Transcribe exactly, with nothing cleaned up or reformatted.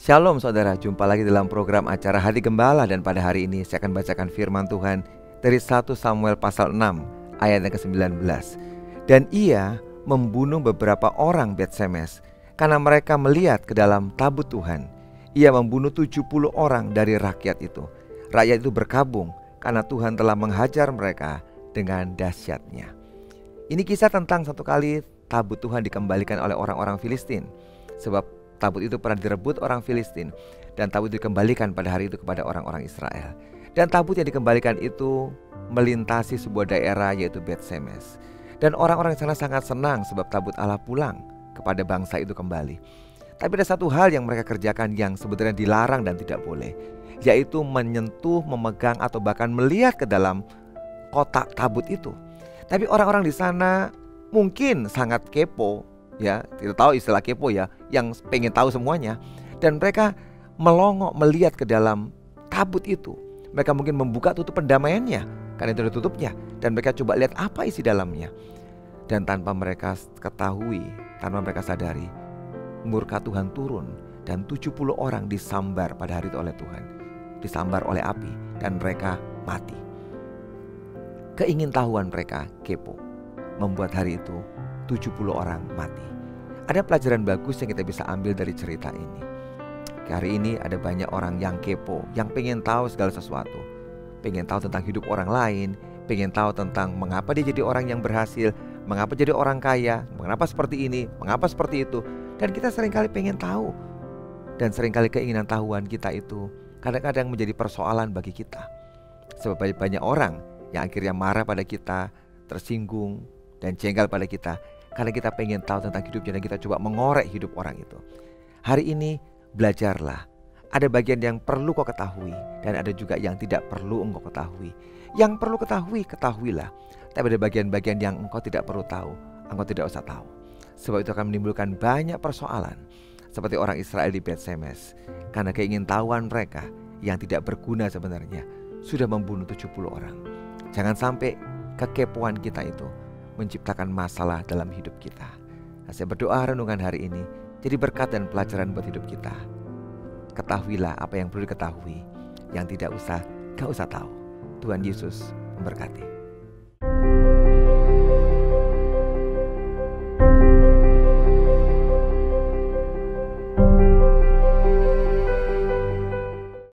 Shalom saudara, jumpa lagi dalam program acara Hati Gembala. Dan pada hari ini saya akan bacakan firman Tuhan dari satu Samuel pasal enam ayat yang kesembilan belas. Dan ia membunuh beberapa orang Bet-Semes karena mereka melihat ke dalam tabut Tuhan. Ia membunuh tujuh puluh orang dari rakyat itu. Rakyat itu berkabung karena Tuhan telah menghajar mereka dengan dahsyatnya. Ini kisah tentang satu kali tabut Tuhan dikembalikan oleh orang-orang Filistin. Sebab tabut itu pernah direbut orang Filistin, dan tabut itu dikembalikan pada hari itu kepada orang-orang Israel. Dan tabut yang dikembalikan itu melintasi sebuah daerah, yaitu Bet-Semes. Dan orang-orang di sana sangat senang sebab tabut Allah pulang kepada bangsa itu kembali. Tapi ada satu hal yang mereka kerjakan yang sebenarnya dilarang dan tidak boleh, yaitu menyentuh, memegang atau bahkan melihat ke dalam kotak tabut itu. Tapi orang-orang di sana mungkin sangat kepo, ya, kita tahu istilah kepo ya, yang pengen tahu semuanya. Dan mereka melongok melihat ke dalam tabut itu. Mereka mungkin membuka tutup pendamaiannya, karena itu ada tutupnya. Dan mereka coba lihat apa isi dalamnya. Dan tanpa mereka ketahui, tanpa mereka sadari, murka Tuhan turun. Dan tujuh puluh orang disambar pada hari itu oleh Tuhan. Disambar oleh api dan mereka mati. Keingintahuan mereka, kepo, membuat hari itu tujuh puluh orang mati. Ada pelajaran bagus yang kita bisa ambil dari cerita ini. Hari ini ada banyak orang yang kepo, yang pengen tahu segala sesuatu. Pengen tahu tentang hidup orang lain, pengen tahu tentang mengapa dia jadi orang yang berhasil, mengapa jadi orang kaya, mengapa seperti ini, mengapa seperti itu. Dan kita seringkali pengen tahu. Dan seringkali keinginan tahuan kita itu kadang-kadang menjadi persoalan bagi kita. Sebab banyak orang yang akhirnya marah pada kita, tersinggung dan jengkel pada kita, karena kita pengen tahu tentang hidupnya dan kita coba mengorek hidup orang itu. Hari ini belajarlah. Ada bagian yang perlu kau ketahui dan ada juga yang tidak perlu engkau ketahui. Yang perlu ketahui, ketahuilah. Tapi ada bagian-bagian yang engkau tidak perlu tahu, engkau tidak usah tahu. Sebab itu akan menimbulkan banyak persoalan, seperti orang Israel di Bet-Semes. Karena keingintahuan mereka yang tidak berguna sebenarnya sudah membunuh tujuh puluh orang. Jangan sampai kekepoan kita itu menciptakan masalah dalam hidup kita. Nah, saya berdoa renungan hari ini jadi berkat dan pelajaran buat hidup kita. Ketahuilah apa yang perlu diketahui, yang tidak usah, gak usah tahu. Tuhan Yesus memberkati.